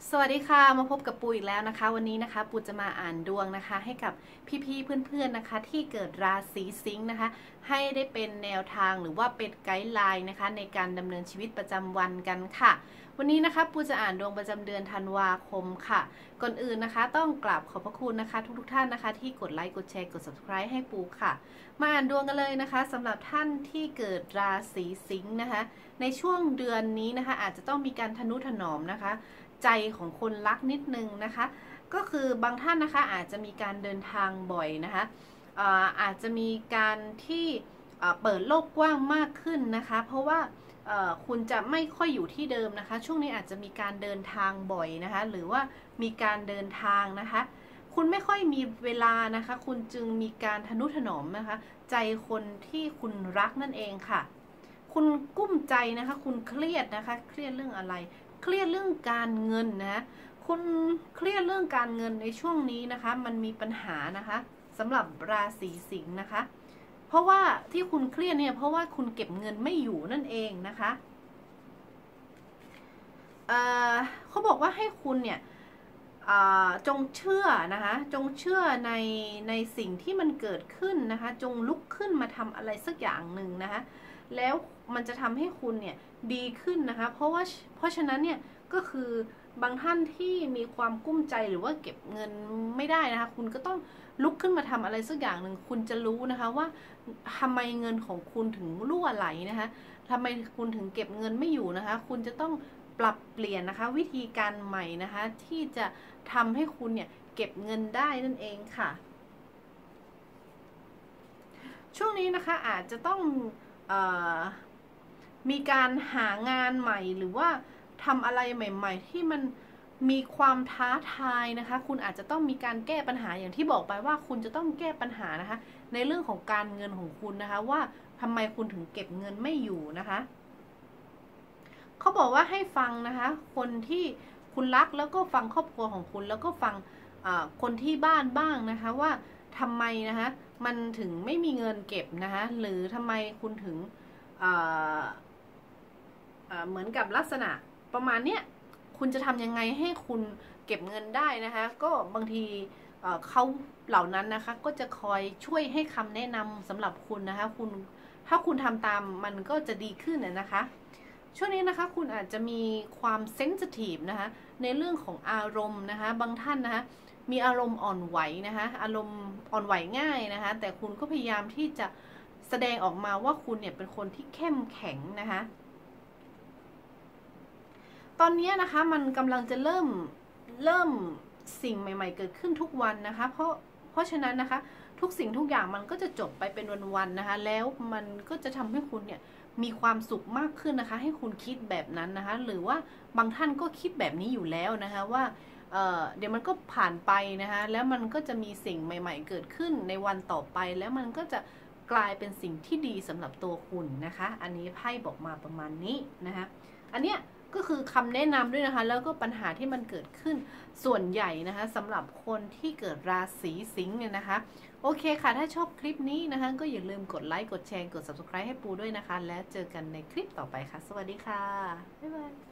สวัสดีค่ะมาพบกับปูอีกแล้วนะคะวันนี้นะคะปูจะมาอ่านดวงนะคะให้กับพี่ๆเพื่อนๆนะคะที่เกิดราศีสิงห์นะคะให้ได้เป็นแนวทางหรือว่าเป็นไกด์ไลน์นะคะในการดำเนินชีวิตประจำวันกันค่ะวันนี้นะคะปูจะอ่านดวงประจำเดือนธันวาคมค่ะก่อนอื่นนะคะต้องกราบขอบพระคุณนะคะทุกท่านนะคะที่กดไลค์กดแชร์กด subscribe ให้ปูค่ะมาอ่านดวงกันเลยนะคะสำหรับท่านที่เกิดราศีสิงห์นะคะในช่วงเดือนนี้นะคะอาจจะต้องมีการทนุถนอมนะคะใจของคนรักนิดนึงนะคะก็คือบางท่านนะคะอาจจะมีการเดินทางบ่อยนะคะอาจจะมีการที่เปิดโลกกว้างมากขึ้นนะคะเพราะว่าคุณจะไม่ค่อยอยู่ที่เดิมนะคะช่วงนี้อาจจะมีการเดินทางบ่อยนะคะหรือว่ามีการเดินทางนะคะคุณไม่ค่อยมีเวลานะคะคุณจึงมีการทนุถนอมนะคะใจคนที่คุณรักนั่นเองค่ะคุณกุ้มใจนะคะคุณเครียดนะคะเครียดเรื่องอะไรเครียดเรื่องการเงินนะคุณเครียดเรื่องการเงินในช่วงนี้นะคะมันมีปัญหานะคะสำหรับราศีสิงห์นะคะเพราะว่าที่คุณเครียดเนี่ยเพราะว่าคุณเก็บเงินไม่อยู่นั่นเองนะคะเขาบอกว่าให้คุณเนี่ยจงเชื่อนะคะจงเชื่อในสิ่งที่มันเกิดขึ้นนะคะจงลุกขึ้นมาทำอะไรสักอย่างหนึ่งนะคะแล้วมันจะทำให้คุณเนี่ยดีขึ้นนะคะเพราะฉะนั้นเนี่ยก็คือบางท่านที่มีความกุ้มใจหรือว่าเก็บเงินไม่ได้นะคะคุณก็ต้องลุกขึ้นมาทำอะไรสักอย่างหนึ่งคุณจะรู้นะคะว่าทำไมเงินของคุณถึงรั่วไหลนะคะทำไมคุณถึงเก็บเงินไม่อยู่นะคะคุณจะต้องปรับเปลี่ยนนะคะวิธีการใหม่นะคะที่จะทำให้คุณเนี่ยเก็บเงินได้นั่นเองค่ะช่วงนี้นะคะอาจจะต้องมีการหางานใหม่หรือว่าทำอะไรใหม่ๆที่มันมีความท้าทายนะคะคุณอาจจะต้องมีการแก้ปัญหาอย่างที่บอกไปว่าคุณจะต้องแก้ปัญหานะคะในเรื่องของการเงินของคุณนะคะว่าทำไมคุณถึงเก็บเงินไม่อยู่นะคะเขาบอกว่าให้ฟังนะคะคนที่คุณรักแล้วก็ฟังครอบครัวของคุณแล้วก็ฟังคนที่บ้านบ้างนะคะว่าทำไมนะคะมันถึงไม่มีเงินเก็บนะคะหรือทำไมคุณถึงเหมือนกับลักษณะประมาณเนี้ยคุณจะทำยังไงให้คุณเก็บเงินได้นะคะก็บางทีเขาเหล่านั้นนะคะก็จะคอยช่วยให้คำแนะนำสำหรับคุณนะคะถ้าคุณทำตามมันก็จะดีขึ้นนะคะช่วงนี้นะคะคุณอาจจะมีความเซนซิทีฟนะคะในเรื่องของอารมณ์นะคะบางท่านนะคะมีอารมณ์อ่อนไหวนะคะอารมณ์อ่อนไหวง่ายนะคะแต่คุณก็พยายามที่จะแสดงออกมาว่าคุณเนี่ยเป็นคนที่เข้มแข็งนะคะตอนนี้นะคะมันกำลังจะเริ่มสิ่งใหม่ๆเกิดขึ้นทุกวันนะคะเพราะฉะนั้นนะคะทุกสิ่งทุกอย่างมันก็จะจบไปเป็นวันๆนะคะแล้วมันก็จะทำให้คุณเนี่ยมีความสุขมากขึ้นนะคะให้คุณคิดแบบนั้นนะคะหรือว่าบางท่านก็คิดแบบนี้อยู่แล้วนะคะว่าเดี๋ยวมันก็ผ่านไปนะคะแล้วมันก็จะมีสิ่งใหม่ๆเกิดขึ้นในวันต่อไปแล้วมันก็จะกลายเป็นสิ่งที่ดีสำหรับตัวคุณนะคะอันนี้ไพ่บอกมาประมาณนี้นะคะอันเนี้ยก็คือคำแนะนำด้วยนะคะแล้วก็ปัญหาที่มันเกิดขึ้นส่วนใหญ่นะคะสำหรับคนที่เกิดราศีสิงห์เนี่ยนะคะโอเคค่ะถ้าชอบคลิปนี้นะคะก็อย่าลืมกดไลค์กดแชร์กด subscribe ให้ปูด้วยนะคะแล้วเจอกันในคลิปต่อไปค่ะสวัสดีค่ะบ๊ายบาย